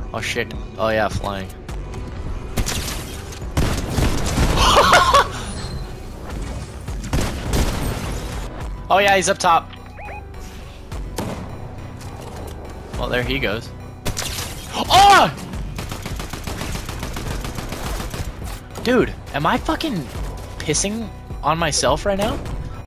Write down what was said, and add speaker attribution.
Speaker 1: Oh shit. Oh yeah, flying. Oh yeah, he's up top. Well, there he goes. Oh! Dude, am I fucking pissing on myself right now?